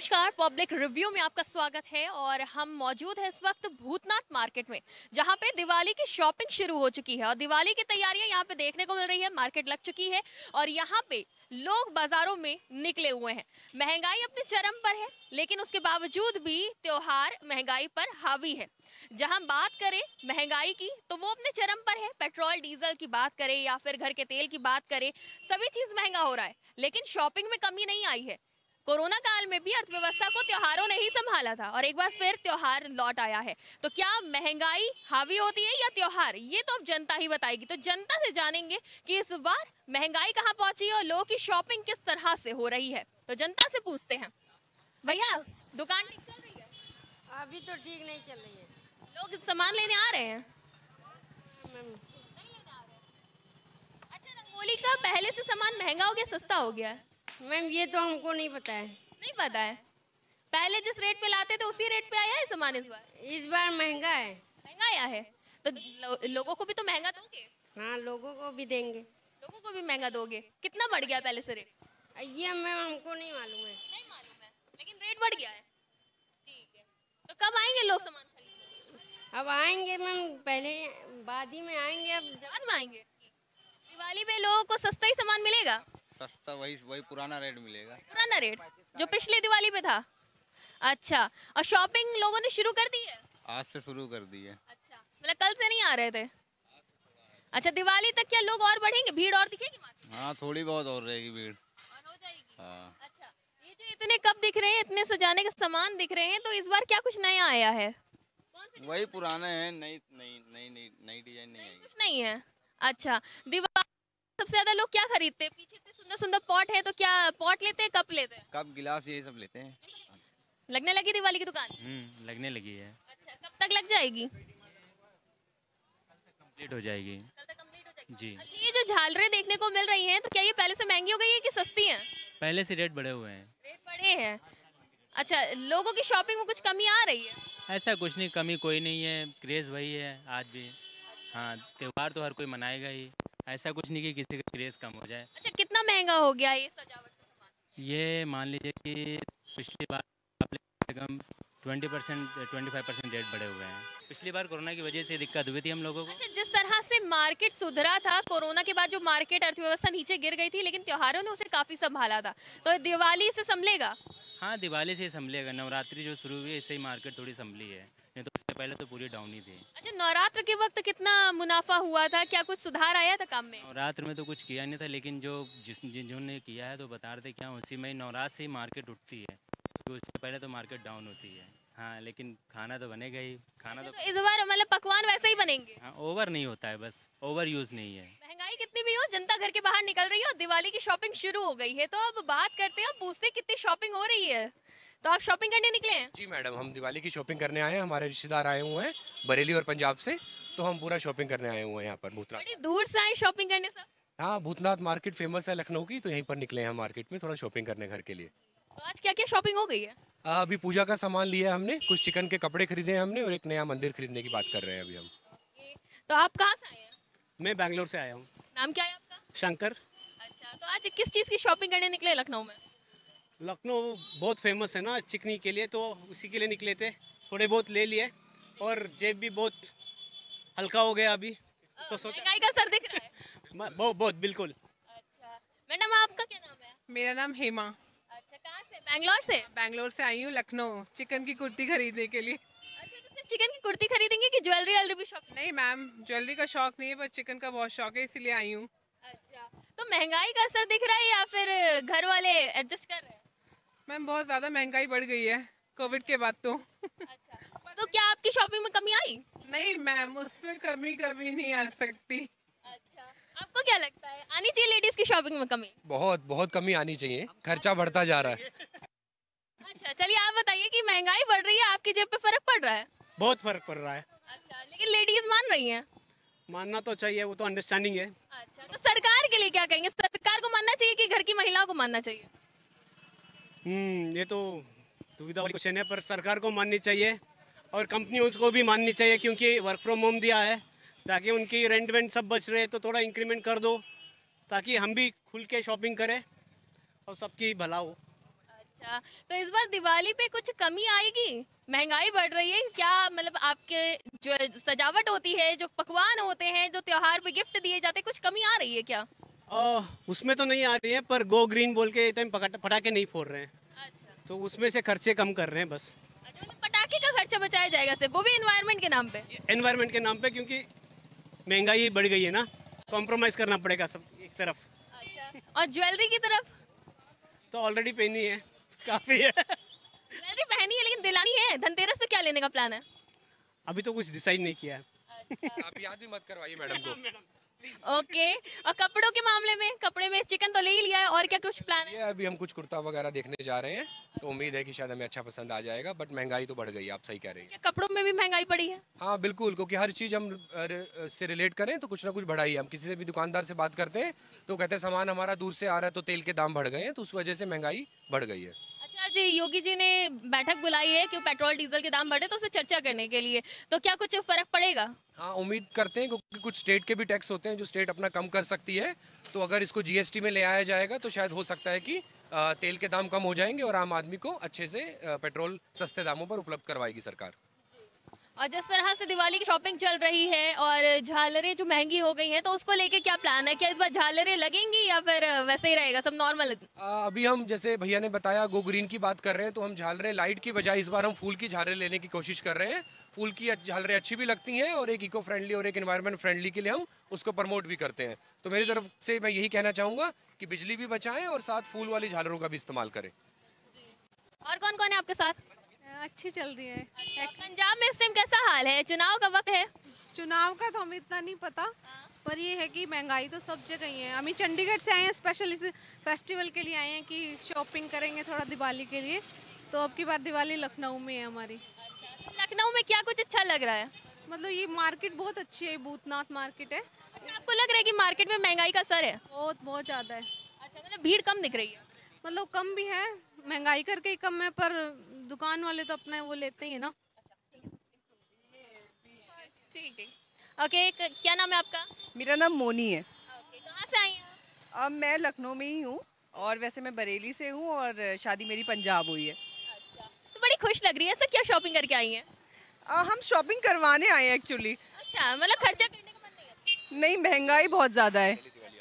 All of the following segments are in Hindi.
नमस्कार, पब्लिक रिव्यू में आपका स्वागत है और हम मौजूद हैं इस वक्त भूतनाथ मार्केट में, जहां पे दिवाली की शॉपिंग शुरू हो चुकी है और दिवाली की तैयारियां यहां पे देखने को मिल रही है। मार्केट लग चुकी है और यहां पे लोग बाजारों में निकले हुए हैं। महंगाई अपने चरम पर है, लेकिन उसके बावजूद भी त्योहार महंगाई पर हावी है। जहां बात करें महंगाई की तो वो अपने चरम पर है। पेट्रोल डीजल की बात करें या फिर घर के तेल की बात करें, सभी चीज महंगा हो रहा है, लेकिन शॉपिंग में कमी नहीं आई है। कोरोना काल में भी अर्थव्यवस्था को त्योहारों ने ही संभाला था और एक बार फिर त्योहार लौट आया है। तो क्या महंगाई हावी होती है या त्योहार, ये तो अब जनता ही बताएगी। तो जनता से जानेंगे कि इस बार महंगाई कहाँ पहुंची है और लोगों की शॉपिंग किस तरह से हो रही है। तो जनता से पूछते हैं। भैया, दुकान ठीक चल रही है? अभी तो ठीक नहीं चल रही है। लोग सामान लेने आ रहे हैं? मैम नहीं लेने आ रहे हैं। अच्छा, रंगोली का पहले से सामान महंगा हो गया, सस्ता हो गया है? मैम ये तो हमको नहीं पता है। नहीं पता है। पहले जिस रेट पे लाते थे उसी रेट पे आया है सामान इस बार? इस बार महंगा है। महंगा आया है तो लोगों को भी तो महंगा दोगे। हाँ, लोगों को भी देंगे। लोगों को भी महंगा दोगे? कितना बढ़ गया पहले से रेट? ये मैम हमको नहीं मालूम है। नहीं मालूम है, लेकिन रेट बढ़ गया है। ठीक है, तो कब आएंगे लोग सामान खरीदने? अब आएंगे मैम, पहले बाद ही में आएंगे। अब बाद में आएंगे। दिवाली पे लोगों को सस्ता ही सामान मिलेगा? सस्ता वही पुराना रेट मिलेगा। पुराना रेट जो पिछले दिवाली पे था? अच्छा, और शॉपिंग लोगों ने शुरू कर दी है? आज से शुरू कर दी है। अच्छा, मतलब कल से नहीं आ रहे थे? अच्छा, दिवाली तक क्या लोग और बढ़ेंगे, भीड़ और दिखेगी मार्केट? हाँ, थोड़ी बहुत और रहेगी भीड़। और हो जाएगी। हाँ। अच्छा, ये जो इतने कप दिख रहे हैं, इतने सजाने के सामान दिख रहे हैं, तो इस बार क्या कुछ नया आया है? वही पुराने हैं, नई नई नई नई नई डिजाइन नहीं आई। कुछ नहीं है। अच्छा, दिवाली सबसे ज्यादा लोग क्या खरीदते हैं? पीछे इतने सुंदर सुंदर पॉट है, तो क्या पॉट लेते हैं, कप लेते हैं? कप गिलास यही सब लेते हैं। लगने लगी दिवाली की दुकान? लगने लगी है। अच्छा, कब तक लग जाएगी? कंप्लीट हो जाएगी। कल तक कंप्लीट हो जाएगी। जी। अच्छा, ये जो झालरें देखने को मिल रही हैं, तो क्या ये पहले से महंगी हो गई है कि सस्ती हैं? पहले से रेट बढ़े हुए हैं। रेट बढ़े हैं। अच्छा, लोगों की शॉपिंग में कुछ कमी आ रही है? ऐसा कुछ नहीं, कमी कोई नहीं है, क्रेज़ वही है आज भी। हाँ, त्यौहार तो हर कोई मनाएगा ही, ऐसा कुछ नहीं कि किसी का क्रेज़ कम हो जाए। अच्छा, कितना महंगा हो गया ये सजावट का सामान? ये मान लीजिए कि पिछली बार कम से कम 20% 25% रेट बढ़े हुए हैं। पिछली बार कोरोना की वजह से दिक्कत हुई थी हम लोगों को। अच्छा, जिस तरह से मार्केट सुधरा था कोरोना के बाद, जो मार्केट अर्थव्यवस्था नीचे गिर गई थी, लेकिन त्योहारों ने उसे काफी संभाला था, तो दिवाली से संभलेगा? हाँ, दिवाली से ही संभलेगा। नवरात्रि जो शुरू हुई है इससे ही मार्केट थोड़ी संभली है, नहीं तो उससे पहले तो पूरी डाउन ही थी। अच्छा, नवरात्र के वक्त कितना मुनाफा हुआ था? क्या कुछ सुधार आया था काम में? नवरात्र में तो कुछ किया नहीं था, लेकिन जिन्होंने किया है तो बता रहे थे क्या उसी में नवरात्र से ही मार्केट उठती है, तो उससे पहले तो मार्केट डाउन होती है। हाँ, लेकिन खाना तो बनेगा ही। खाना तो इस बार मतलब पकवान वैसे ही बनेंगे? हाँ, ओवर नहीं होता है, बस ओवर यूज़ नहीं है। महंगाई कितनी भी हो, जनता घर के बाहर निकल रही है और दिवाली की शॉपिंग शुरू हो गई है। तो अब बात करते हैं, पूछते हैं कितनी शॉपिंग हो रही है। तो आप शॉपिंग करने निकले हैं? जी मैडम, हम दिवाली की शॉपिंग करने आए हैं। हमारे रिश्तेदार आए हुए हैं बरेली और पंजाब से, तो हम पूरा शॉपिंग करने आए हुए हैं यहाँ पर भूतनाथ। बड़ी दूर से आए शॉपिंग करने सब? हाँ, भूतनाथ मार्केट फेमस है लखनऊ की, तो यहीं पर निकले हैं मार्केट में थोड़ा शॉपिंग करने घर के लिए। तो आज क्या क्या शॉपिंग हो गई है? अभी पूजा का सामान लिया हमने, कुछ चिकन के कपड़े खरीदे हैं हमने और एक नया मंदिर खरीदने की बात कर रहे हैं अभी हम। तो आप कहाँ से आए हैं? मैं बैंगलोर से आया हूँ। नाम क्या है आपका? शंकर। अच्छा, तो आज किस चीज़ की शॉपिंग करने निकले लखनऊ में? लखनऊ बहुत फेमस है ना चिकनी के लिए, तो उसी के लिए निकले थे। थोड़े बहुत ले लिए और जेब भी बहुत हल्का हो गया अभी, तो सोचा महंगाई का असर दिख रहा है? बहुत बिल्कुल। अच्छा, मैडम आपका क्या नाम है? मेरा नाम हेमा। अच्छा, कहाँ से? बैंगलोर से? बैंगलोर से आई हूँ लखनऊ चिकन की कुर्ती खरीदने के लिए। अच्छा, तो सिर्फ चिकन की कुर्ती खरीदेंगे कि ज्वेलरी वैलरी भी शॉपिंग? नहीं मैम, ज्वेलरी का शौक नहीं है, पर चिकन का बहुत शौक है, इसीलिए आई हूँ। अच्छा, तो महंगाई का असर दिख रहा है या फिर घर वाले एडजस्ट कर रहे हैं? मैम बहुत ज़्यादा महंगाई बढ़ गई है कोविड के बाद तो। अच्छा, तो क्या आपकी शॉपिंग में कमी आई? नहीं मैम, उसमें कमी कभी नहीं आ सकती। अच्छा, आपको क्या लगता है आनी चाहिए लेडीज की शॉपिंग में कमी? बहुत बहुत कमी आनी चाहिए, खर्चा बढ़ता जा रहा है। अच्छा, चलिए आप बताइए कि महंगाई बढ़ रही है, आपकी जेब पे फर्क पड़ रहा है? बहुत फर्क पड़ रहा है। अच्छा, लेकिन लेडीज मान रही हैं? मानना तो चाहिए, वो तो अंडरस्टैंडिंग है। अच्छा, तो सरकार के लिए क्या कहेंगे? सरकार को मानना चाहिए कि घर की महिलाओं को मानना चाहिए? ये तो दुविधा वाली क्वेश्चन है, पर सरकार को माननी चाहिए और कंपनियों को भी माननी चाहिए, क्योंकि वर्क फ्रॉम होम दिया है, ताकि उनकी रेंट वेंट सब बच रहे, तो थोड़ा इंक्रीमेंट कर दो ताकि हम भी खुल के शॉपिंग करें और सबकी भला हो। अच्छा, तो इस बार दिवाली पे कुछ कमी आएगी? महंगाई बढ़ रही है क्या? मतलब आपके जो सजावट होती है, जो पकवान होते हैं, जो त्योहार पे गिफ्ट दिए जाते हैं, कुछ कमी आ रही है क्या? उसमें तो नहीं आ रही है, पर गो ग्रीन बोल के इतने पटाखे नहीं फोड़ रहे हैं, अच्छा, तो उसमें से खर्चे कम कर रहे हैं बस। अच्छा, मतलब पटाखे का खर्चा बचाया जाएगा सिर्फ, वो भी एनवायरनमेंट के नाम पे? एनवायरनमेंट के नाम पे, क्योंकि महंगाई बढ़ गई है ना, कॉम्प्रोमाइज़ करना पड़ेगा सब एक तरफ। अच्छा, और ज्वेलरी की तरफ? तो ऑलरेडी पहनी है, काफ़ी है। ज्वेलरी पहनी है लेकिन दिलानी है, धनतेरस पे क्या लेने का प्लान है? अभी तो कुछ डिसाइड नहीं किया है। आप याद भी मत करवाइए मैडम को। ओके, और कपड़ों के मामले में, कपड़े में चिकन तो ले ही लिया है, और क्या कुछ प्लान है? ये अभी हम कुछ कुर्ता वगैरह देखने जा रहे हैं, तो उम्मीद है कि शायद हमें अच्छा पसंद आ जाएगा, बट महंगाई तो बढ़ गई, आप सही कह रही हैं। क्या कपड़ों में भी महंगाई बढ़ी है? हाँ बिल्कुल, क्योंकि हर चीज़ हम से रिलेट करें तो कुछ ना कुछ बढ़ाई है। हम किसी से भी दुकानदार से बात करते हैं तो कहते हैं सामान हमारा दूर से आ रहा है तो तेल के दाम बढ़ गए हैं, तो उस वजह से महंगाई बढ़ गई है। अच्छा जी, योगी जी ने बैठक बुलाई है कि पेट्रोल डीजल के दाम बढ़े, तो उस पर चर्चा करने के लिए, तो क्या कुछ फर्क पड़ेगा? हाँ उम्मीद करते हैं, क्योंकि कुछ स्टेट के भी टैक्स होते हैं जो स्टेट अपना कम कर सकती है, तो अगर इसको जीएसटी में ले आया जाएगा तो शायद हो सकता है कि तेल के दाम कम हो जाएंगे और आम आदमी को अच्छे से पेट्रोल सस्ते दामों पर उपलब्ध करवाएगी सरकार। और जिस तरह से दिवाली की शॉपिंग चल रही है और झालरें जो महंगी हो गई हैं, तो उसको लेके क्या प्लान है? क्या इस बार झालरें लगेंगी या फिर वैसे ही रहेगा सब नॉर्मल? अभी हम जैसे भैया ने बताया गो ग्रीन की बात कर रहे हैं, तो हम झालरें लाइट की बजाय इस बार हम फूल की झालरें लेने की कोशिश कर रहे हैं। फूल की झालरें अच्छी भी लगती हैं और एक इको फ्रेंडली और एक एनवायरनमेंट फ्रेंडली के लिए हम उसको प्रमोट भी करते हैं। तो मेरी तरफ से मैं यही कहना चाहूँगा कि बिजली भी बचाएं और साथ फूल वाली झालरों का भी इस्तेमाल करें। और कौन कौन है आपके साथ? अच्छी चल रही है। पंजाब में इस टाइम कैसा हाल है? चुनाव का वक्त है। चुनाव का तो हमें इतना नहीं पता, पर ये है कि महंगाई तो सब जगह ही है। हम चंडीगढ़ से आए हैं, स्पेशल इस फेस्टिवल के लिए आए हैं कि शॉपिंग करेंगे थोड़ा दिवाली के लिए। तो अब की बार दिवाली लखनऊ में है हमारी। लखनऊ में क्या कुछ अच्छा लग रहा है? मतलब ये मार्केट बहुत अच्छी है, भूतनाथ मार्केट है। अच्छा, आपको लग रहा है कि मार्केट में महंगाई का असर है? बहुत ज़्यादा है। अच्छा, मतलब भीड़ कम दिख रही है? मतलब कम भी है, महंगाई करके ही कम है, पर दुकान वाले तो अपना वो लेते ही है ना। ठीक है। ओके, क्या नाम है आपका? मेरा नाम मोनी है। ओके, कहाँ से आई हैं? अब मैं लखनऊ में ही हूँ और वैसे मैं बरेली से हूँ और शादी मेरी पंजाब हुई है। तो बड़ी खुश लग रही है। ऐसा क्या शॉपिंग करके आई हैं? हम शॉपिंग करवाने आए हैं एक्चुअली। अच्छा, मतलब खर्चा करने का मन नहीं है? नहीं, महंगाई बहुत ज़्यादा है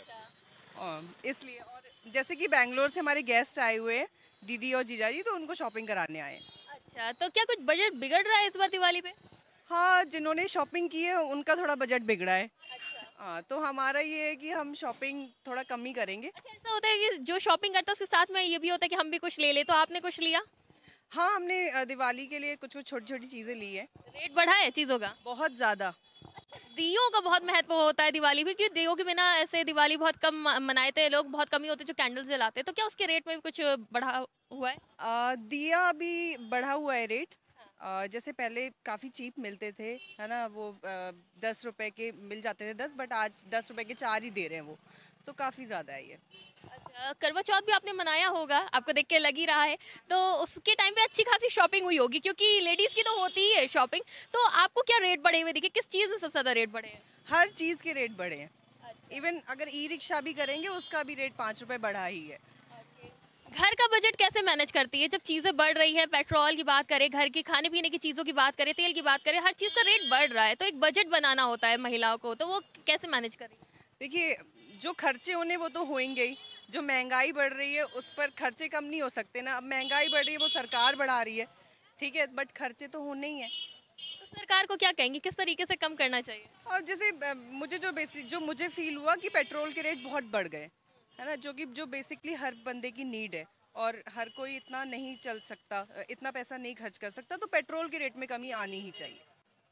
इसलिए। और जैसे कि बेंगलोर से हमारे गेस्ट आए हुए हैं, दीदी और जीजाजी, तो उनको शॉपिंग कराने आए हैं। अच्छा, तो क्या कुछ बजट बिगड़ रहा है इस बार दिवाली पे? हाँ, जिन्होंने शॉपिंग की है उनका थोड़ा बजट बिगड़ा है। हाँ, तो हमारा ये है कि हम शॉपिंग थोड़ा कम ही करेंगे। अच्छा, ऐसा होता है कि जो शॉपिंग करता है उसके साथ में ये भी होता है कि हम भी कुछ ले ले, तो आपने कुछ लिया? हाँ, हमने दिवाली के लिए कुछ कुछ छोटी छोटी चीज़ें ली है। रेट बढ़ा है चीज़ों का? बहुत ज़्यादा। दियों का बहुत महत्व होता है दिवाली भी, क्योंकि दियों के बिना ऐसे दिवाली बहुत कम मनाते हैं लोग, बहुत कम ही होते जो कैंडल्स जलाते हैं। तो क्या उसके रेट में भी कुछ बढ़ा हुआ है? दिया अभी बढ़ा हुआ है रेट। जैसे पहले काफ़ी चीप मिलते थे, है ना, वो 10 रुपए के मिल जाते थे 10, बट आज 10 रुपए के 4 ही दे रहे हैं वो, तो काफ़ी ज़्यादा है ये। अच्छा, करवा चौथ भी आपने मनाया होगा, आपको देख के लग ही रहा है, तो उसके टाइम पे अच्छी खासी शॉपिंग हुई होगी, क्योंकि लेडीज़ की तो होती ही है शॉपिंग। तो आपको क्या रेट बढ़े हुए दिखे? किस चीज़ में सबसे ज़्यादा रेट बढ़े हैं? हर चीज़ के रेट बढ़े हैं। इवन अगर ई रिक्शा भी करेंगे उसका भी रेट 5 रुपए बढ़ा ही है। घर का बजट कैसे मैनेज करती है जब चीज़ें बढ़ रही हैं? पेट्रोल की बात करें, घर की खाने पीने की चीज़ों की बात करें, तेल की बात करें, हर चीज़ का रेट बढ़ रहा है, तो एक बजट बनाना होता है महिलाओं को, तो वो कैसे मैनेज करें? देखिए, जो खर्चे होने वो तो होंगे ही। जो महंगाई बढ़ रही है उस पर खर्चे कम नहीं हो सकते ना। अब महंगाई बढ़ रही है वो सरकार बढ़ा रही है, ठीक है, बट खर्चे तो होने ही हैं। तो सरकार को क्या कहेंगे, किस तरीके से कम करना चाहिए? और जैसे मुझे जो मुझे फील हुआ कि पेट्रोल के रेट बहुत बढ़ गए, है ना, जो बेसिकली हर बंदे की नीड है और हर कोई इतना नहीं चल सकता, इतना पैसा नहीं खर्च कर सकता, तो पेट्रोल के रेट में कमी आनी ही चाहिए।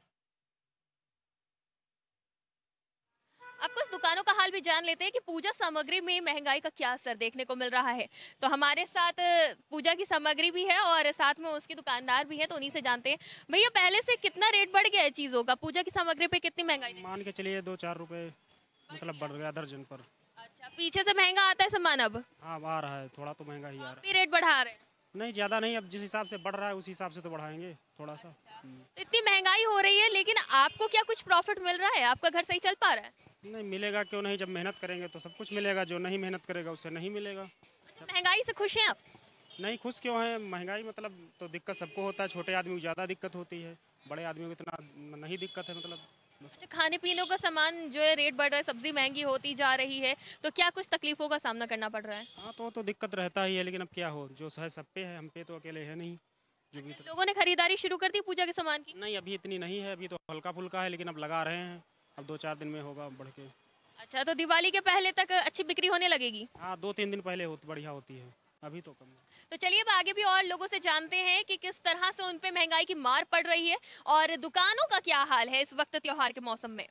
अब कुछ दुकानों का हाल भी जान लेते हैं कि पूजा सामग्री में महंगाई का क्या असर देखने को मिल रहा है। तो हमारे साथ पूजा की सामग्री भी है और साथ में उसके दुकानदार भी है, तो उन्हीं से जानते हैं। भैया, पहले से कितना रेट बढ़ गया है चीज़ों का? पूजा की सामग्री पे कितनी महंगाई? मान के चलिए 2-4 रुपए मतलब बढ़ गया दर्जन पर। अच्छा, पीछे से महंगा आता है सामान अब? हाँ, आ रहा है, थोड़ा तो महंगा ही आ रहा भी रेट बढ़ा रहे हैं? है। नहीं, ज़्यादा नहीं, अब जिस हिसाब से बढ़ रहा है उस हिसाब से तो बढ़ाएंगे थोड़ा सा। इतनी महंगाई हो रही है, लेकिन आपको क्या कुछ प्रॉफिट मिल रहा है? आपका घर सही चल पा रहा है? नहीं मिलेगा क्यों नहीं, जब मेहनत करेंगे तो सब कुछ मिलेगा, जो नहीं मेहनत करेगा उससे नहीं मिलेगा। अच्छा, महंगाई से खुश हैं आप? नहीं खुश क्यों है, महंगाई मतलब तो दिक्कत सबको होता है, छोटे आदमी को ज़्यादा दिक्कत होती है, बड़े आदमी को इतना नहीं दिक्कत है मतलब बस। अच्छा, खाने पीने का सामान जो है रेट बढ़ रहा है, सब्जी महंगी होती जा रही है, तो क्या कुछ तकलीफों का सामना करना पड़ रहा है? हाँ तो दिक्कत रहता ही है, लेकिन अब क्या हो, जो है सब पे है, हम पे तो अकेले है नहीं। जो भी लोगों ने खरीदारी शुरू कर दी पूजा के सामान की? नहीं अभी इतनी नहीं है, अभी तो हल्का फुल्का है, लेकिन अब लगा रहे हैं, अब 2-4 दिन में होगा बढ़ के। अच्छा, तो दिवाली के पहले तक अच्छी बिक्री होने लगेगी? हाँ 2-3 दिन पहले बढ़िया होती है, अभी तो कम। तो चलिए अब आगे भी और लोगों से जानते हैं कि किस तरह से उन पे महंगाई की मार पड़ रही है और दुकानों का क्या हाल है इस वक्त त्योहार के मौसम में।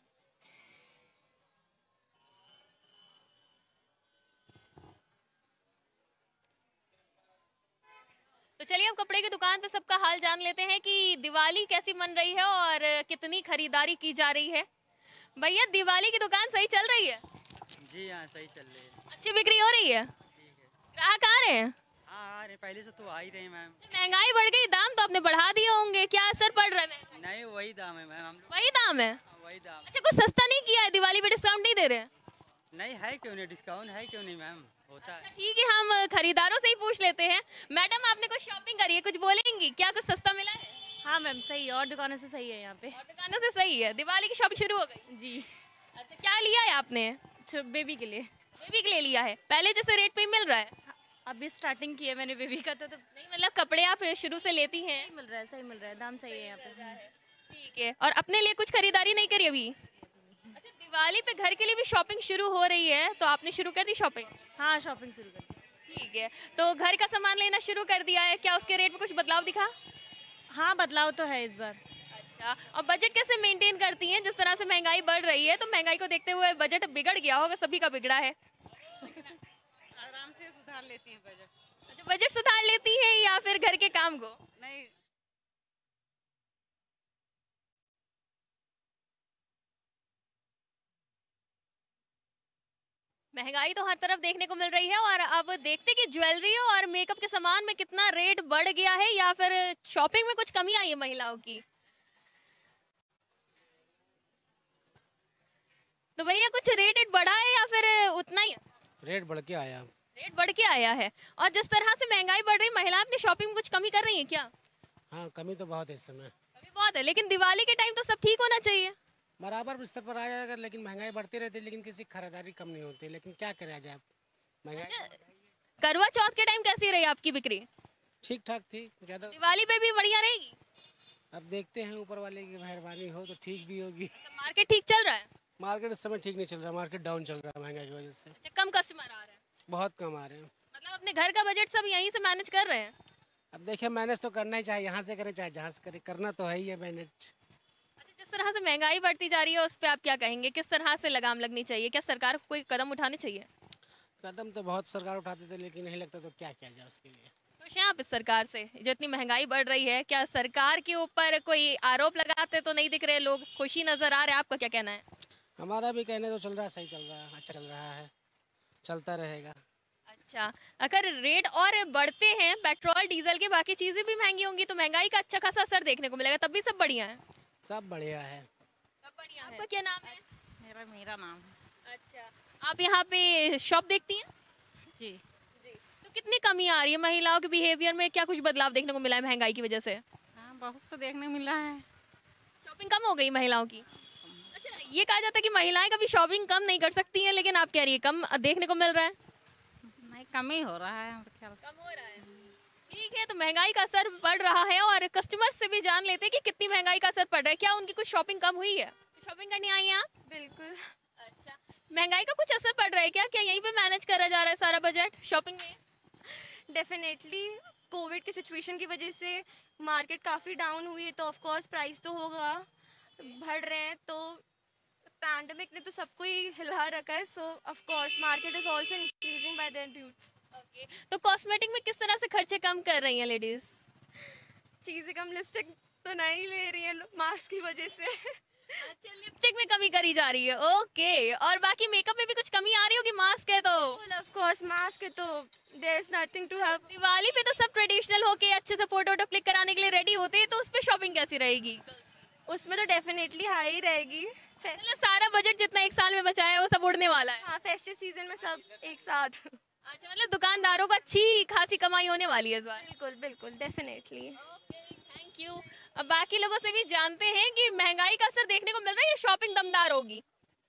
तो चलिए अब कपड़े की दुकान पे सबका हाल जान लेते हैं कि दिवाली कैसी मन रही है और कितनी खरीदारी की जा रही है। भैया, दिवाली की दुकान सही चल रही है? जी हाँ सही चल रही है। अच्छी बिक्री हो रही है? ग्राहक आ रहे हैं? हाँ आ रहे, पहले से तो आ ही रहे हैं मैम। महंगाई बढ़ गई, दाम तो आपने बढ़ा दिए होंगे, क्या असर पड़ रहा है? नहीं वही दाम है मैम, हम लोग वही दाम है? वही दाम। अच्छा, कुछ सस्ता नहीं किया है? दिवाली पे डिस्काउंट नहीं दे रहे हैं? नहीं है क्यों नहीं, डिस्काउंट है क्यों नहीं मैम, होता है। ठीक है, हम खरीदारों से ही पूछ लेते हैं। मैडम, आपने कुछ शॉपिंग करी है, कुछ बोलेंगी? क्या कुछ सस्ता मिला है? हाँ मैम सही है, और दुकानों से सही है यहाँ पे। और दुकानों से सही है। दिवाली की शॉपिंग शुरू हो गई? जी। अच्छा, क्या लिया है आपने? बेबी के लिए। बेबी के लिए लिया है? पहले जैसे रेट पे ही मिल रहा है? अभी स्टार्टिंग की है मैंने बेबी का, तो नहीं मतलब कपड़े आप शुरू से लेती हैं? सही मिल रहा है, सही मिल रहा है, दाम सही है यहाँ पे। ठीक है, और अपने लिए कुछ खरीदारी नहीं करी अभी? अच्छा, दिवाली पे घर के लिए भी शॉपिंग शुरू हो रही है, तो आपने शुरू कर दी शॉपिंग? हाँ शॉपिंग शुरू कर दी। ठीक है, तो घर का सामान लेना शुरू कर दिया है, क्या उसके रेट में कुछ बदलाव दिखा? हाँ बदलाव तो है इस बार। अच्छा, और बजट कैसे मेंटेन करती हैं? जिस तरह से महंगाई बढ़ रही है, तो महंगाई को देखते हुए बजट बिगड़ गया होगा, सभी का बिगड़ा है। आराम से सुधार लेती हैं बजट। अच्छा, बजट सुधार लेती हैं या फिर घर के काम को? नहीं, महंगाई तो हर तरफ देखने को मिल रही है और अब देखते कि ज्वेलरी और मेकअप के सामान में कितना रेट बढ़ गया है या फिर शॉपिंग में कुछ कमी आई है महिलाओं की। तो भैया, कुछ रेट बढ़ा है या फिर उतना ही? रेट बढ़ के आया। रेट बढ़ के आया है, और जिस तरह से महंगाई बढ़ रही है, महिलाएं अपनी शॉपिंग में कुछ कमी कर रही है क्या? हाँ कमी तो बहुत है इस समय। कमी बहुत है, लेकिन दिवाली के टाइम तो सब ठीक होना चाहिए। बराबर स्तर पर आ जाएगा, लेकिन महंगाई बढ़ती रहती है, लेकिन किसी की खरीदारी कम नहीं होती, लेकिन क्या करा जाए महंगाई। अच्छा, करवा चौथ के टाइम कैसी रही आपकी बिक्री? ठीक ठाक थी, ज्यादा। दिवाली पे भी बढ़िया रहेगी? अब देखते हैं, ऊपर वाले की मेहरबानी हो तो ठीक भी होगी। अच्छा, मार्केट ठीक चल रहा है? मार्केट इस समय ठीक नहीं चल रहा, मार्केट डाउन चल रहा है महंगाई की वजह से। अच्छा, कम कस्टमर आ रहे हैं? बहुत कम आ रहे हैं। मतलब अपने घर का बजट सब यहीं से मैनेज कर रहे हैं? अब देखिए, मैनेज तो करना ही चाहिए, यहाँ से करे चाहे जहाँ से करे, करना तो है ही है मैनेज। अच्छा, जिस तरह से महंगाई बढ़ती जा रही है उस पर आप क्या कहेंगे? किस तरह से लगाम लगनी चाहिए? क्या सरकार को कोई कदम उठाने चाहिए? कदम तो बहुत सरकार उठाते थे, लेकिन नहीं लगता तो क्या किया जाए उसके लिए। खुश हैं आप इस सरकार से जो इतनी महंगाई बढ़ रही है? क्या सरकार के ऊपर कोई आरोप लगाते तो नहीं दिख रहे लोग, खुशी नजर आ रहे हैं? आपका क्या कहना है? हमारा भी कहने तो चल रहा है, सही चल रहा है, अच्छा चल रहा है, चलता रहेगा। अच्छा, अगर रेट और बढ़ते हैं, पेट्रोल डीजल की बाकी चीजें भी महंगी होंगी, तो महंगाई का अच्छा खासा असर देखने को मिलेगा, तब भी सब बढ़िया है? सब बढ़िया है। सब बढ़िया है। आपका क्या नाम है? मेरा नाम। अच्छा, आप यहाँ पे शॉप देखती हैं? जी। तो कितनी कमी आ रही है महिलाओं के बिहेवियर में? क्या कुछ बदलाव देखने को मिला है महंगाई की वजह से? हाँ बहुत से देखने मिला है। शॉपिंग कम हो गई महिलाओं की? अच्छा, ये कहा जाता है कि महिलाएं कभी शॉपिंग कम नहीं कर सकती हैं, लेकिन आप कह रही है कम देखने को मिल रहा है? नहीं, कम ही हो रहा है। कम हो रहा है। ठीक है, तो महंगाई का असर पड़ रहा है और कस्टमर से भी जान लेते हैं कि कितनी महंगाई का असर पड़ रहा है। क्या उनकी कुछ शॉपिंग कम हुई है? शॉपिंग करने आई हैं आप? बिल्कुल। अच्छा, महंगाई का कुछ असर पड़ रहा है क्या? क्या यहीं पे मैनेज करा जा रहा है सारा बजट शॉपिंग में? डेफिनेटली कोविड की सिचुएशन की वजह से मार्केट काफ़ी डाउन हुई है, तो ऑफ कोर्स प्राइस तो होगा, बढ़ रहे हैं। तो पैंडेमिक ने तो सबको ही हिला रखा है, so of course market is also increasing by their duties. Okay, तो कॉस्मेटिक में किस तरह से खर्चे कम कर रही हैं लेडीज? चीज़ें कम, लिपस्टिक तो नहीं ले रही है मास्क की वजह से। अच्छा, लिपस्टिक में कमी करी जा रही है। ओके, और बाकी मेकअप में भी कुछ कमी आ रही होगी? मास्क है तो ऑफ कोर्स मास्क है तो there is nothing to have. Diwali पे तो सब ट्रेडिशनल होके अच्छे से फोटो क्लिक कराने के लिए रेडी होते हैं, तो उस पे शॉपिंग कैसी रहेगी? उसमें तो डेफिनेटली हाई रहेगी। मतलब सारा बजट जितना एक साल में बचा है वो सब उड़ने वाला है। हाँ, फेस्टिव सीजन में सब एक साथ। अच्छा, मतलब दुकानदारों को अच्छी खासी कमाई होने वाली है इस बार। बिल्कुल बिल्कुल डेफिनेटली। Thank you. अब बाकी लोगों से भी जानते हैं कि महंगाई का असर देखने को मिल रहा है या शॉपिंग दमदार होगी।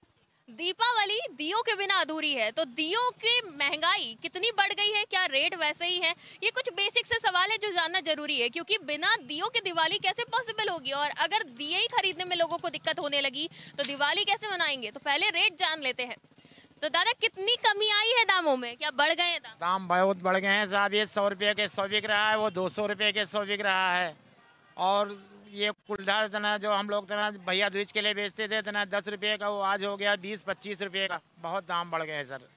दीपावली दियों के बिना अधूरी है, तो दियों की महंगाई कितनी बढ़ गई है, क्या रेट वैसे ही है? ये कुछ बेसिक से सवाल है जो जानना जरूरी है, क्योंकि बिना दियों के दिवाली कैसे पॉसिबल होगी, और अगर दिए ही खरीदने में लोगों को दिक्कत होने लगी तो दिवाली कैसे मनाएंगे। तो पहले रेट जान लेते हैं। तो दादा, कितनी कमी आई है दामों में, क्या बढ़ गए हैं दाम? दाम बहुत बढ़ गए हैं साहब। ये 100 रुपये के 100 बिक रहा है, वो 200 रुपये के 100 बिक रहा है। और ये कुल्हड़ तना जो हम लोग तना भैया दूज के लिए बेचते थे तना 10 रुपये का, वो आज हो गया 20-25 रुपये का। बहुत दाम बढ़ गए हैं सर।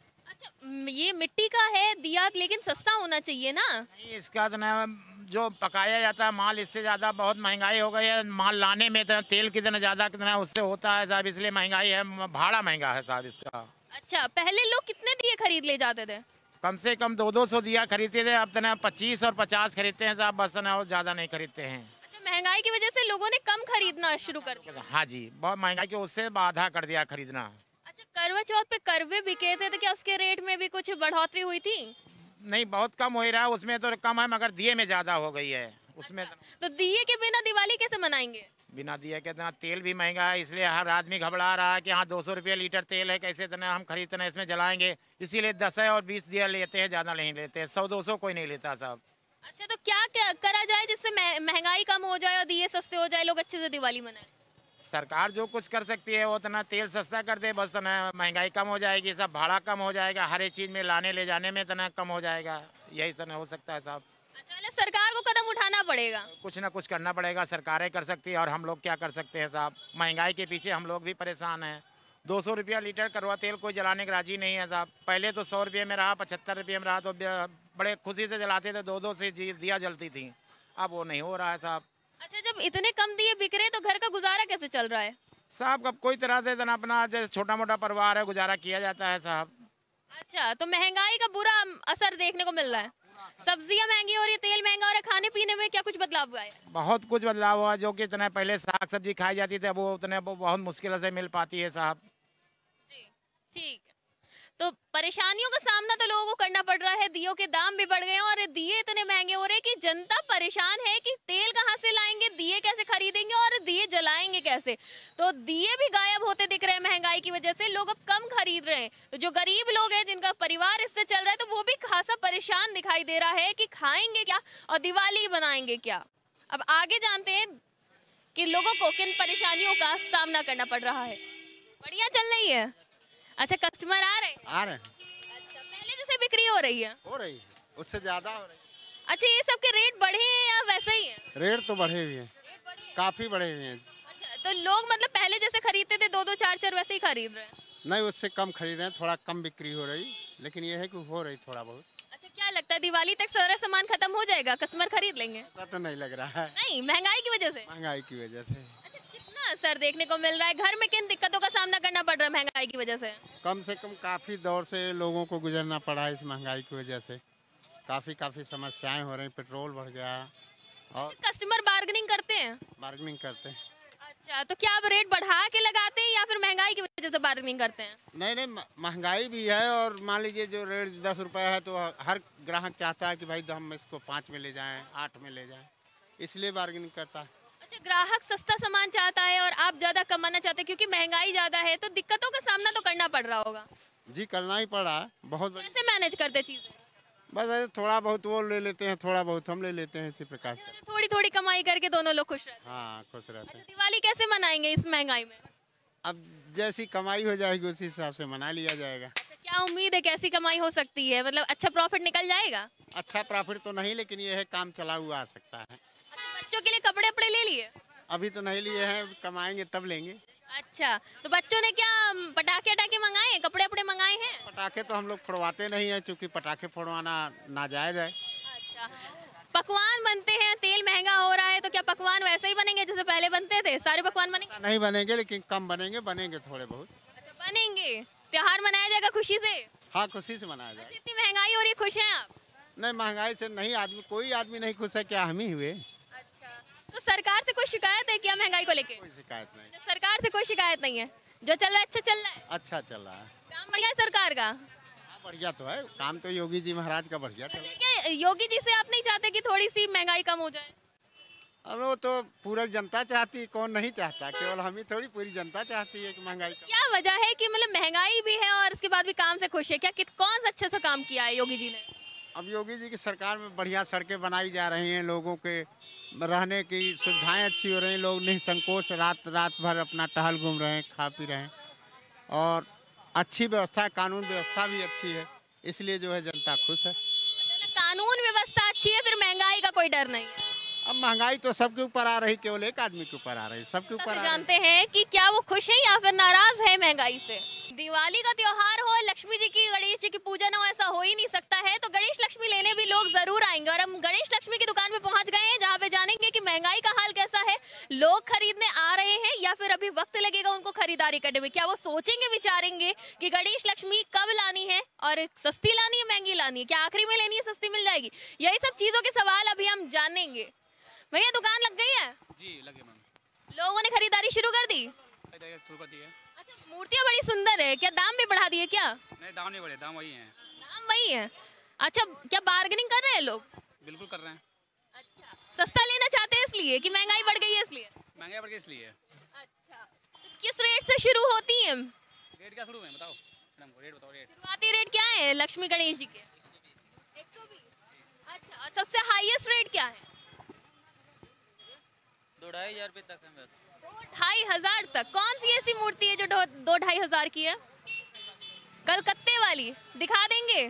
ये मिट्टी का है दिया, लेकिन सस्ता होना चाहिए ना। नहीं, इसका तना जो पकाया जाता है माल, इससे ज़्यादा बहुत महंगाई हो गई है। माल लाने में तना तेल कितना ज़्यादा कितना उससे होता है साहब, इसलिए महंगाई है। भाड़ा महंगा है साहब इसका। अच्छा, पहले लोग कितने दिए खरीद ले जाते थे? कम से कम 200 दिया खरीदते थे, अब तना 25 और 50 खरीदते हैं साहब, बस ना और ज़्यादा नहीं खरीदते हैं। महंगाई की वजह से लोगों ने कम खरीदना शुरू कर दिया। हाँ जी, बहुत महंगाई की उससे बाधा कर दिया खरीदना। अच्छा, करवा चौथ पे करवे बिके थे, तो क्या उसके रेट में भी कुछ बढ़ोतरी हुई थी? नहीं, बहुत कम हो रहा है, उसमें तो कम है, मगर दिए में ज्यादा हो गई है उसमें। तो दिए के बिना दिवाली कैसे मनाएंगे? बिना दिए के इतना तेल भी महंगा है, इसलिए हर आदमी घबरा रहा है कि हाँ 200 रुपये लीटर तेल है, कैसे इतना हम खरीदते हैं, इसमें जलाएंगे। इसीलिए 10 और 20 दिया लेते हैं, ज्यादा नहीं लेते हैं। 100-200 कोई नहीं लेता साहब। अच्छा, तो क्या करा जाए जिससे महंगाई कम हो जाए और दिए सस्ते हो जाए, लोग अच्छे से दिवाली मनाएं? सरकार जो कुछ कर सकती है वो तना तेल सस्ता कर दे, बस तना महंगाई कम हो जाएगी, सब भाड़ा कम हो जाएगा, हर एक चीज़ में लाने ले जाने में तना कम हो जाएगा। यही तना हो सकता है साहब। अच्छा, सरकार को कदम उठाना पड़ेगा। कुछ ना कुछ करना पड़ेगा, सरकारें कर सकती है और हम लोग क्या कर सकते हैं साहब। महंगाई के पीछे हम लोग भी परेशान हैं। 200 रुपया लीटर करवा तेल कोई जलाने के राजी नहीं है साहब। पहले तो 100 रुपये में रहा, 75 रुपये में रहा, तो बड़े खुशी से जलाते थे, 2-2 से दिया जलती थी। अब वो नहीं हो रहा है साहब। अच्छा, जब इतने कम दिए बिक रहे तो घर का गुजारा कैसे चल रहा है साहब? अब कोई तरह से अपना जैसे छोटा मोटा परिवार है, गुजारा किया जाता है साहब। अच्छा, तो महंगाई का बुरा असर देखने को मिल रहा है। सब्जियां महंगी हो रही है, तेल महंगा हो रहा है, खाने पीने में क्या कुछ बदलाव हुआ है? बहुत कुछ बदलाव हुआ, जो कि इतना पहले साग सब्जी खाई जाती थी, अब वो उतने बहुत मुश्किल से मिल पाती है साहब। ठीक है, तो परेशानियों का सामना तो लोगों को करना पड़ रहा है। दियों के दाम भी बढ़ गए हैं और दिए इतने महंगे हो रहे हैं कि जनता परेशान है कि तेल कहाँ से लाएंगे, दिए कैसे खरीदेंगे और दिए जलाएंगे कैसे। तो दिए भी गायब होते दिख रहे हैं महंगाई की वजह से। लोग अब कम खरीद रहे हैं, तो जो गरीब लोग हैं जिनका परिवार इससे चल रहा है, तो वो भी खासा परेशान दिखाई दे रहा है कि खाएंगे क्या और दिवाली बनाएंगे क्या। अब आगे जानते हैं कि लोगों को किन परेशानियों का सामना करना पड़ रहा है। बढ़िया चल रही है। अच्छा, कस्टमर आ रहे हैं? आ रहे हैं। अच्छा, पहले जैसे बिक्री हो रही है? हो रही है, उससे ज्यादा हो रही है। अच्छा, ये सब के रेट बढ़े हैं या वैसे ही हैं? रेट तो बढ़े हुए हैं, काफी बढ़े हुए हैं। अच्छा, तो लोग मतलब पहले जैसे खरीदते थे 2-2 4-4 वैसे ही खरीद रहे हैं? नहीं, उससे कम खरीदे हैं, थोड़ा कम बिक्री हो रही, लेकिन ये है कि हो रही थोड़ा बहुत। अच्छा, क्या लगता है दिवाली तक सारा सामान खत्म हो जाएगा, कस्टमर खरीद लेंगे? ऐसा तो नहीं लग रहा है। नहीं, महंगाई की वजह से? महंगाई की वजह से। कितना असर देखने को मिल रहा है? घर में किन दिक्कतों का सामना करना पड़ रहा है महंगाई की वजह से? कम से कम काफी दौर से लोगों को गुजरना पड़ा है इस महंगाई की वजह से। काफी समस्याएं हो रही, पेट्रोल बढ़ गया और कस्टमर बार्गेनिंग करते हैं? बार्गेनिंग करते हैं। अच्छा, तो क्या आप रेट बढ़ा के लगाते हैं या फिर महंगाई की वजह से बार्गेनिंग करते हैं? नहीं, महंगाई भी है और मान लीजिए जो रेट 10 रुपये है तो हर ग्राहक चाहता है कि भाई हम इसको 5 में ले जाएं, 8 में ले जाएं, इसलिए बार्गेनिंग करता है। अच्छा, ग्राहक सस्ता सामान चाहता है और आप ज्यादा कमाना चाहते हैं क्योंकि महंगाई ज्यादा है, तो दिक्कतों का सामना तो करना पड़ रहा होगा। जी, करना ही पड़ा है बहुत। कैसे मैनेज करते चीजें? बस ऐसे थोड़ा बहुत वो ले लेते हैं, थोड़ा बहुत हम ले लेते हैं, इसी प्रकार से। थोड़ी थोड़ी कमाई करके दोनों लोग खुश रहते हैं। हाँ, खुश रहते हैं। दिवाली कैसे मनाएंगे इस महंगाई में? अब जैसी कमाई हो जाएगी उसी हिसाब से मना लिया जाएगा। क्या उम्मीद है, कैसी कमाई हो सकती है? मतलब अच्छा प्रॉफिट निकल जाएगा? अच्छा प्रॉफिट तो नहीं, लेकिन ये है काम चला हुआ आ सकता है। बच्चों के लिए कपड़े वपड़े ले लिए? अभी तो नहीं लिए हैं, कमाएंगे तब लेंगे। अच्छा, तो बच्चों ने क्या पटाखे वटाखे मंगाए, कपड़े वपड़े मंगाए हैं? पटाखे तो हम लोग फोड़वाते नहीं है, क्योंकि पटाखे फोड़वाना नाजायज है। अच्छा, पकवान बनते हैं, तेल महंगा हो रहा है, तो क्या पकवान वैसे ही बनेंगे जैसे पहले बनते थे? सारे पकवान बनेंगे? नहीं बनेंगे, लेकिन कम बनेंगे थोड़े बहुत। अच्छा, बनेंगे। त्योहार मनाया जाएगा खुशी से? हाँ, खुशी से मनाया जाएगा। इतनी महंगाई हो रही है, खुश हैं आप? नहीं, महंगाई से नहीं, कोई आदमी नहीं खुश है, क्या हम ही हुए। तो सरकार से कोई शिकायत है क्या महंगाई को लेके? कोई शिकायत नहीं। सरकार से कोई शिकायत नहीं है, जो चल रहा है अच्छा चल रहा है? अच्छा चल रहा है। काम बढ़िया है सरकार का? बढ़िया तो है, काम तो योगी जी महाराज का बढ़िया चल रहा है। क्या योगी जी से आप नहीं चाहते कि थोड़ी सी महंगाई कम हो जाए? अब वो तो पूरा जनता चाहती है, कौन नहीं चाहता, केवल हम ही थोड़ी, पूरी जनता चाहती है कि महंगाई कम। क्या वजह है कि मतलब महंगाई भी है और उसके बाद भी काम से खुश है? क्या कौन सा अच्छा सा काम किया है योगी जी ने? अब योगी जी की सरकार में बढ़िया सड़कें बनाई जा रही हैं, लोगों के रहने की सुविधाएं अच्छी हो रही हैं, लोग निसंकोच रात भर अपना टहल घूम रहे हैं, खा पी रहे हैं, और अच्छी व्यवस्था है, कानून व्यवस्था भी अच्छी है, इसलिए जो है जनता खुश है। कानून व्यवस्था अच्छी है, फिर महंगाई का कोई डर नहीं है। अब महंगाई तो सबके ऊपर आ रही, केवल एक आदमी के ऊपर आ रही, सबके ऊपर आ रही। जानते हैं कि क्या वो खुश है या फिर नाराज है महंगाई से? दिवाली का त्योहार हो, लक्ष्मी जी की, गणेश जी की पूजन हो, ऐसा हो ही नहीं सकता है, तो गणेश लक्ष्मी लेने भी लोग जरूर आएंगे। और हम गणेश लक्ष्मी की दुकान पे पहुंच गए हैं, जहाँ पे जानेंगे कि महंगाई का हाल कैसा है, लोग खरीदने आ रहे हैं या फिर अभी वक्त लगेगा उनको खरीदारी करने में। क्या वो सोचेंगे विचारेंगे कि गणेश लक्ष्मी कब लानी है और सस्ती लानी है महंगी लानी है, क्या आखिरी में लेनी है सस्ती मिल जाएगी, यही सब चीजों के सवाल अभी हम जानेंगे। भैया दुकान लग गई है? जी लगे मैम। लोगों ने खरीदारी शुरू कर दी? शुरू कर दी है। अच्छा, मूर्तियाँ बड़ी सुंदर है, क्या दाम भी बढ़ा दिए क्या? नहीं दाम नहीं बढ़े, दाम वही है। दाम वही है? अच्छा, क्या बार्गेनिंग कर रहे हैं लोग? बिल्कुल कर रहे हैं। अच्छा, सस्ता लेना चाहते हैं इसलिए कि महंगाई बढ़ गई है इसलिए? महंगाई बढ़ गई इसलिए। अच्छा, तो किस रेट से शुरू होती है? रेट क्या शुरू में बताओ मैडम को, रेट बताओ। रेट शुरुआती रेट क्या है लक्ष्मी गणेश जी के? 120। अच्छा, और सबसे हाईएस्ट रेट क्या है? 2-2.5 रुपए तक है बस। 2-2.5 तक? कौन सी ऐसी मूर्ति है जो 2-2.5 की है? कलकत्ते वाली दिखा देंगे?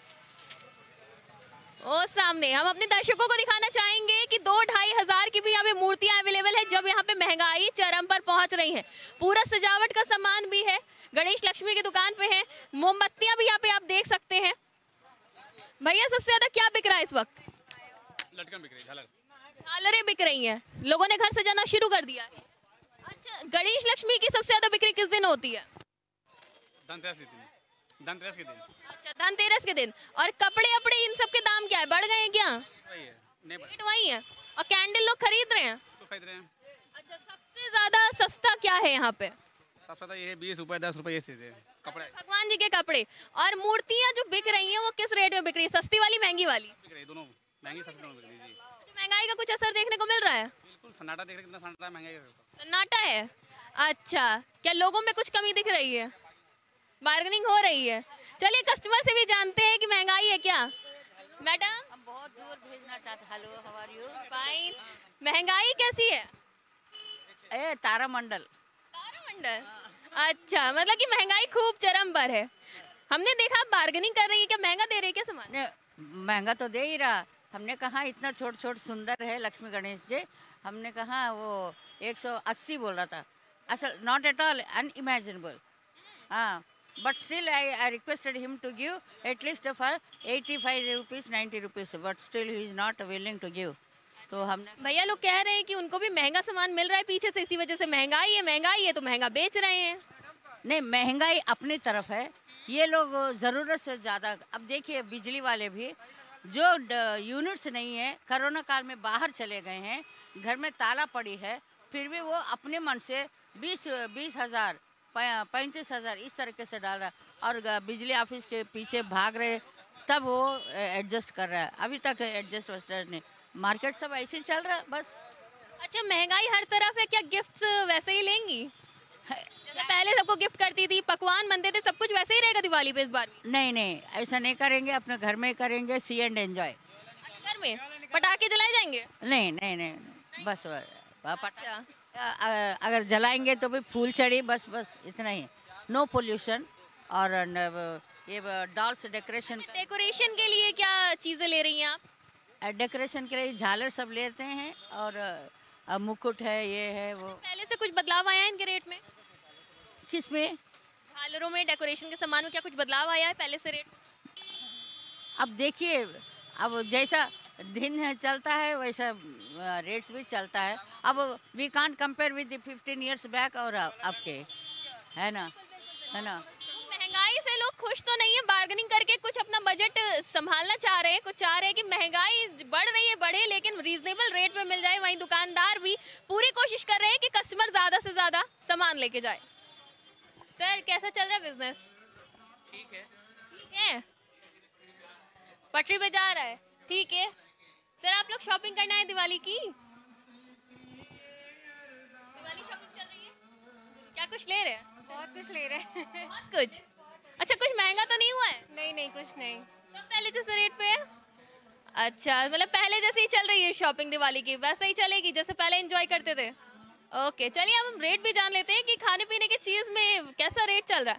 ओ सामने हम अपने दर्शकों को दिखाना चाहेंगे कि 2-2.5 की भी यहाँ पे मूर्तियाँ अवेलेबल है, जब यहाँ पे महंगाई चरम पर पहुँच रही है। पूरा सजावट का सामान भी है, गणेश लक्ष्मी की दुकान पे है, मोमबत्तियाँ भी यहाँ पे आप देख सकते हैं। भैया सबसे ज्यादा क्या बिक रहा है इस वक्त? लटकन बिक रही है, झालर। झालरें बिक रही हैं, लोगों ने घर सजाना शुरू कर दिया है। अच्छा, गणेश लक्ष्मी की सबसे ज्यादा बिक्री किस दिन होती है? धनतेरस के दिन। धनतेरस के दिन। अच्छा, धनतेरस के दिन। और कपड़े अपड़े इन सब के दाम क्या है, बढ़ गए हैं क्या? वही है, नहीं रेट वही है। और कैंडल लोग खरीद रहे हैं? तो खरीद रहे हैं। अच्छा, सबसे ज्यादा सस्ता क्या है यहाँ पे? सबसे ज्यादा ये 20 रुपए 10 रुपए ये चीज है, कपड़े। भगवान जी के कपड़े। और मूर्तियाँ जो बिक रही हैं वो किस रेट में बिक रही है, सस्ती वाली महंगी वाली? बिक रही है दोनों, महंगी सस्ती दोनों बिक रही है। जी महंगाई का कुछ असर देखने को मिल रहा है? बिल्कुल, सन्नाटा देख रहे कितना सन्नाटा है, महंगाई का सन्नाटा है। अच्छा, क्या लोगों में कुछ कमी दिख रही है, बार्गेनिंग हो रही है? चलिए कस्टमर से भी जानते हैं कि महंगाई है क्या। मैडम, हम बहुत दूर भेजना चाहते। Hello, how are you? Fine. महंगाई कैसी है? तारामंडल। तारामंडल? अच्छा, मतलब कि महंगाई खूब चरम पर है। हमने देखा आप बार्गेनिंग कर रही है, क्या महंगा दे रही है क्या सामान? महंगा तो दे ही रहा। हमने कहा इतना छोट छोट सुंदर है लक्ष्मी गणेश जी, हमने कहा वो 180 बोल रहा था। असल नॉट एट ऑल अनइमेजिनेबल। हाँ, but still I requested him to give at least for 85 rupees 90 rupees, but still he is not willing to give. तो हमने भैया लोग कह रहे हैं कि उनको भी महंगा सामान मिल रहा है पीछे से, इसी वजह से महंगाई है तो महंगा बेच रहे हैं। नहीं, महंगाई अपनी तरफ है, ये लोग ज़रूरत से ज़्यादा। अब देखिए बिजली वाले भी जो यूनिट्स नहीं है, कोरोना काल में बाहर चले गए हैं, घर में ताला पड़ी है, फिर भी वो अपने मन से 20,000 35,000 इस तरीके से डाल रहा है और बिजली ऑफिस के पीछे भाग रहे, तब वो एडजस्ट कर रहा है। अभी तक एडजस्ट नहीं, मार्केट सब ऐसे ही चल रहा है बस। अच्छा, महंगाई हर तरफ है, क्या गिफ्ट्स वैसे ही लेंगी? जैसे पहले सबको गिफ्ट करती थी, पकवान बनते थे, सब कुछ वैसे ही रहेगा दिवाली पे इस बार भी? नहीं, ऐसा नहीं करेंगे, अपने घर में ही करेंगे, सी एंड एंजॉय। अच्छा, घर में पटाखे जलाए जाएंगे? नहीं, बस अगर जलाएंगे तो भी फूल चढ़ी, बस इतना ही। No pollution. और ये डॉल्स डेकोरेशन के लिए क्या चीजें ले रही हैं आप? डेकोरेशन के लिए झालर सब लेते हैं और मुकुट है, ये है वो। पहले से कुछ बदलाव आया है इनके रेट में? किसमें? झालरों में, डेकोरेशन के सामान में क्या कुछ बदलाव आया है पहले से रेट में? अब देखिए, अब जैसा दिन चलता है वैसा रेट्स भी चलता है। अब we can't compare with 15 years back और अब के, है ना। महंगाई से लोग खुश तो नहीं है, बार्गेनिंग करके कुछ अपना बजट संभालना चाह रहे हैं, कुछ चाह रहे हैं कि महंगाई बढ़ रही है बढ़े, लेकिन रीजनेबल रेट में मिल जाए। वहीं दुकानदार भी पूरी कोशिश कर रहे हैं कि कस्टमर ज्यादा से ज्यादा सामान लेके जाए। सर, कैसा चल रहा है बिजनेस? ठीक है। ठीक है। पटरी पे जा रहा है, ठीक है। सर आप लोग शॉपिंग करना है दिवाली की? दिवाली शॉपिंग चल रही है, क्या कुछ ले रहे हैं? बहुत कुछ ले रहे हैं। बहुत कुछ। अच्छा कुछ महंगा तो नहीं हुआ है? नहीं नहीं कुछ नहीं, सब पहले जैसे रेट पे है। अच्छा मतलब पहले जैसे ही चल रही है शॉपिंग दिवाली की, वैसे ही चलेगी जैसे पहले एंजॉय करते थे। ओके चलिए अब हम रेट भी जान लेते हैं कि खाने पीने की चीज में कैसा रेट चल रहा है।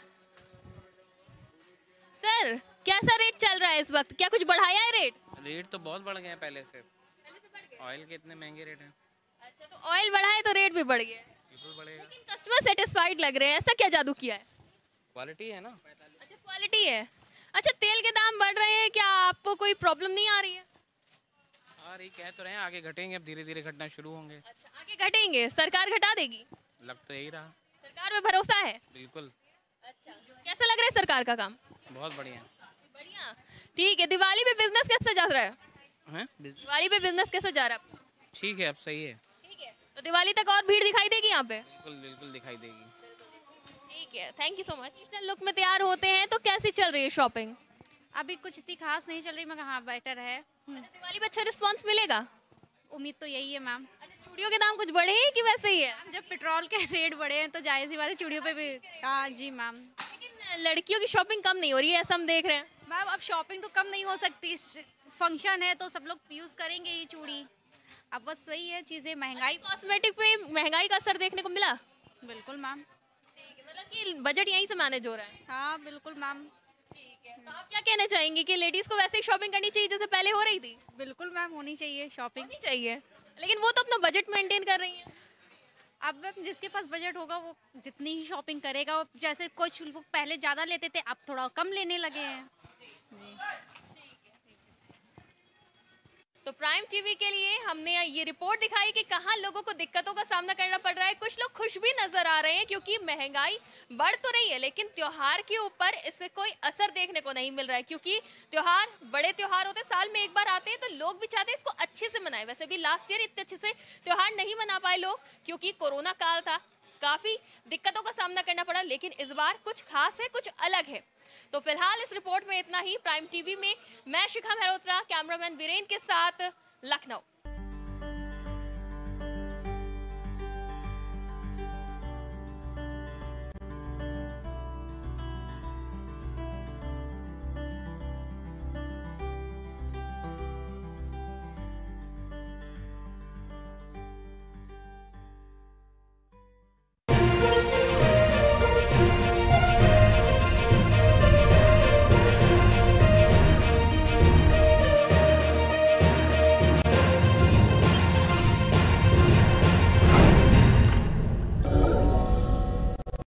सर कैसा रेट चल रहा है इस वक्त, क्या कुछ बढ़ाया है रेट? रेट तो बहुत बढ़ गए हैं पहले से ऑयल के इतने महंगे रेट हैं। अच्छा तो ऑयल बढ़ा है तो रेट भी बढ़ गया है, बिल्कुल बढ़ेगा। लेकिन कस्टमर सेटिस्फाइड लग रहे हैं, ऐसा क्या जादू किया है? क्वालिटी है ना। अच्छा क्वालिटी है। अच्छा तेल के दाम बढ़ रहे हैं, क्या आपको कोई प्रॉब्लम नहीं आ रही है? आ रही कह तो रहे हैं आगे घटेंगे, अब धीरे धीरे घटना शुरू होंगे। अच्छा आगे घटेंगे, सरकार घटा देगी? लग तो यही रहा। सरकार पे भरोसा है? बिल्कुल। अच्छा कैसा लग रहा है सरकार का काम? बहुत बढ़िया। बढ़िया, ठीक है। दिवाली पे बिजनेस कैसा जा रहा है? हैं? दिवाली पे बिजनेस कैसा जा रहा है? ठीक है अब सही है। ठीक है तो दिवाली तक और भीड़ दिखाई देगी यहाँ पे? बिल्कुल बिल्कुल दिखाई देगी। ठीक है thank you so much. Look में तैयार होते हैं तो कैसी चल रही है शॉपिंग? अभी कुछ इतनी खास नहीं चल रही मगर हाँ बेटर है। दिवाली पे अच्छा रिस्पांस मिलेगा? उम्मीद तो यही है मैम। चूड़ियों के दाम कुछ बढ़े हैं कि वैसे ही है? जब पेट्रोल के रेट बढ़े हैं तो जायज़ सी बात है चूड़ियों पे भी। हाँ जी मैम। लेकिन लड़कियों की शॉपिंग कम नहीं हो रही है ऐसा हम देख रहे हैं। मैम अब शॉपिंग तो कम नहीं हो सकती, फंक्शन है तो सब लोग यूज़ करेंगे ये चूड़ी। अब बस वही है चीज़ें, महंगाई। कॉस्मेटिक पे महंगाई का असर देखने को मिला? बिल्कुल मैम। मतलब कि बजट यहीं से मैनेज हो रहा है? हाँ बिल्कुल मैम। ठीक है तो आप क्या कहना चाहेंगे कि लेडीज को वैसे ही शॉपिंग करनी चाहिए जैसे पहले हो रही थी? बिल्कुल मैम होनी चाहिए शॉपिंग। होनी चाहिए, लेकिन वो तो अपना बजट मेंटेन कर रही हैं। अब मैम जिसके पास बजट होगा वो जितनी ही शॉपिंग करेगा। जैसे कुछ लोग पहले ज़्यादा लेते थे अब थोड़ा कम लेने लगे हैं। तो प्राइम टीवी के लिए हमने ये रिपोर्ट दिखाई कि कहाँ लोगों को दिक्कतों का सामना करना पड़ रहा है। कुछ लोग खुश भी नजर आ रहे हैं क्योंकि महंगाई बढ़ तो रही है लेकिन त्योहार के ऊपर इससे कोई असर देखने को नहीं मिल रहा है, क्योंकि त्योहार बड़े त्योहार होते साल में एक बार आते हैं तो लोग भी चाहते हैं इसको अच्छे से मनाए। वैसे भी लास्ट ईयर इतने अच्छे से त्योहार नहीं मना पाए लोग क्योंकि कोरोना काल था, काफी दिक्कतों का सामना करना पड़ा, लेकिन इस बार कुछ खास है, कुछ अलग है। तो फिलहाल इस रिपोर्ट में इतना ही। प्राइम टीवी में मैं शिखा मेहरोत्रा, कैमरामैन वीरेंद्र के साथ लखनऊ।